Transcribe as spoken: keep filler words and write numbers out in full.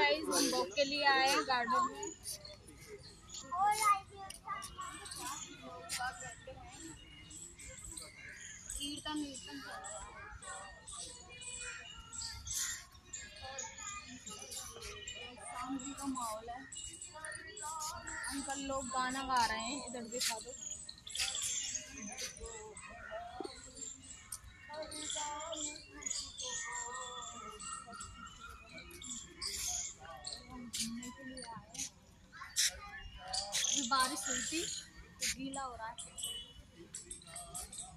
Guys, हम walk के लिए आए हैं गार्डन में। कीर्तन कीर्तन शांति का माहौल है। अंकल लोग गाना गा रहे हैं, इधर दिखा दो। घूमने के लिए आए, अभी बारिश हुई थी तो गीला हो रहा है।